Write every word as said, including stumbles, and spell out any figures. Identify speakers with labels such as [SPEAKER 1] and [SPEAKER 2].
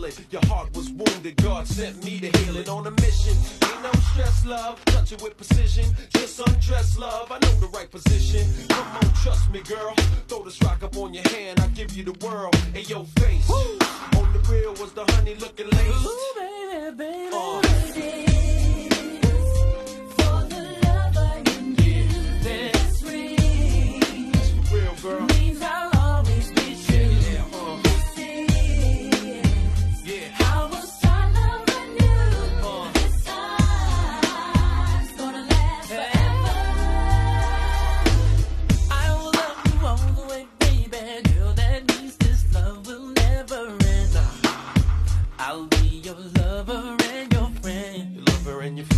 [SPEAKER 1] feeling. Your heart was wounded, God sent me to heal it. On a mission, ain't no stress, love. Touch it with precision, just undress, love. I know the right position. Come on, trust me, girl. Throw this rock up on your hand, I'll give you the world. And your face, woo! On the real was the honey looking laced.
[SPEAKER 2] Ooh, baby, baby.
[SPEAKER 1] Uh.
[SPEAKER 2] For the love I can give, this ring.
[SPEAKER 1] That's for real, girl.
[SPEAKER 2] Means I'll always be true.
[SPEAKER 1] Yeah, uh.
[SPEAKER 2] This is
[SPEAKER 1] Yeah.
[SPEAKER 2] how we'll start loving you.
[SPEAKER 1] Uh.
[SPEAKER 2] This time's gonna last forever. I will love you all the way, baby. Girl, that means this love will never end. I'll be your lover and your friend.
[SPEAKER 1] Your lover and your